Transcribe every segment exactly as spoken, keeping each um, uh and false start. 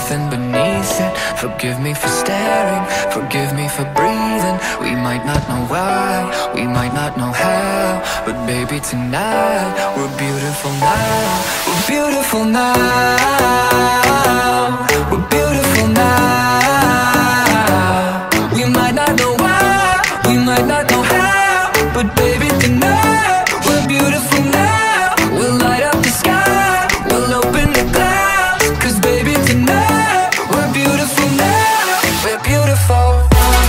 something beneath it. Forgive me for staring, forgive me for breathing. We might not know why, we might not know how, but baby tonight, we're beautiful now. We're beautiful now. We're beautiful now. We might not know why, we might not know how, but baby tonight, we're beautiful now. We'll light up the sky, we'll open the clouds, 'cause baby tonight, we're beautiful now. We're beautiful.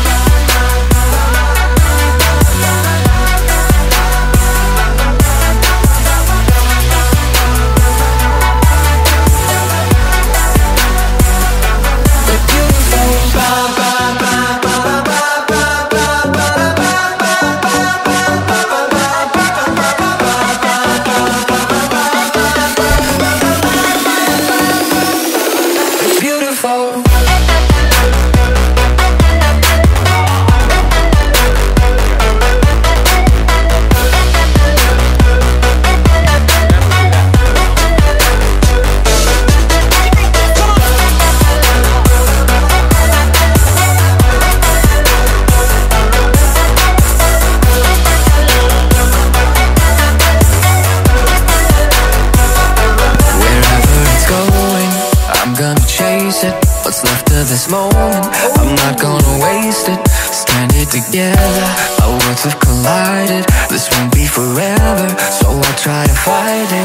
What's left of this moment, I'm not gonna waste it. Stranded together, our worlds have collided. This won't be forever, so I'll try to fight it.